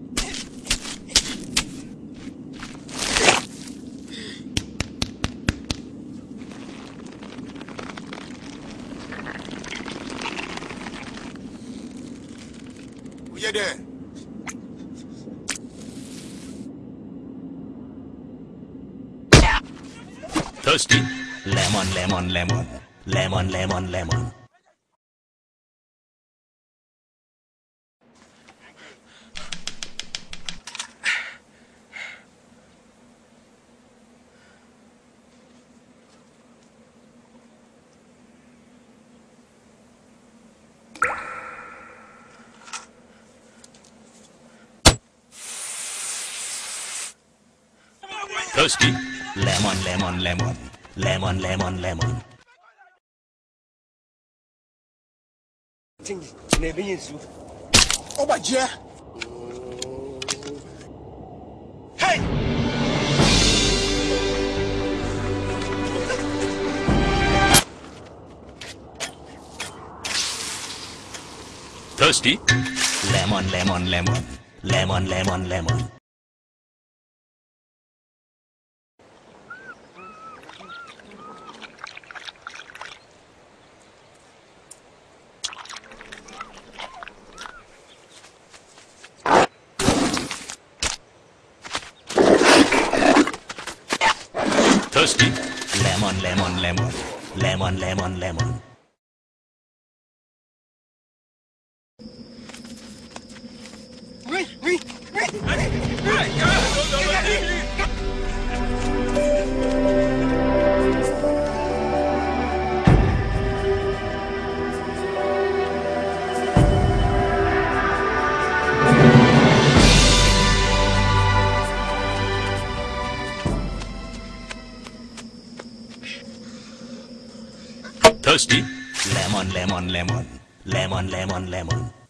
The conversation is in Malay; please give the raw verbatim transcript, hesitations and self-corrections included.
Who you there? Thirsty? Lemon, lemon, lemon. Lemon, lemon, lemon. Thirsty? Lemon, lemon, lemon. Lemon, lemon, lemon. Oh my dear! Hey! Thirsty? Lemon, lemon, lemon. Lemon, lemon, lemon. Thirsty? Lemon, lemon, lemon. Lemon, lemon, lemon. Oui, oui, oui! Thirsty? Lemon, lemon, lemon. Lemon, lemon, lemon.